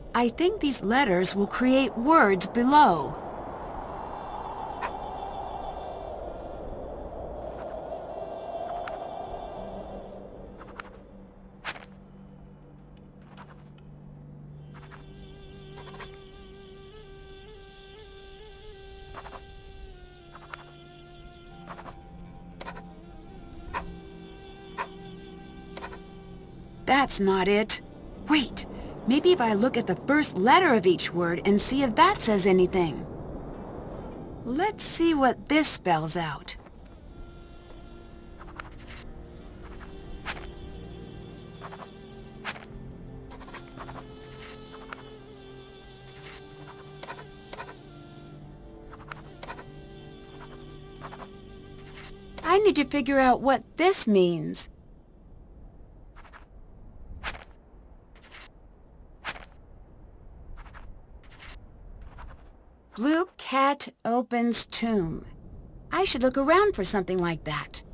I think these letters will create words below. That's not it. Wait, maybe if I look at the first letter of each word and see if that says anything. Let's see what this spells out. I need to figure out what this means. Blue cat opens tomb. I should look around for something like that.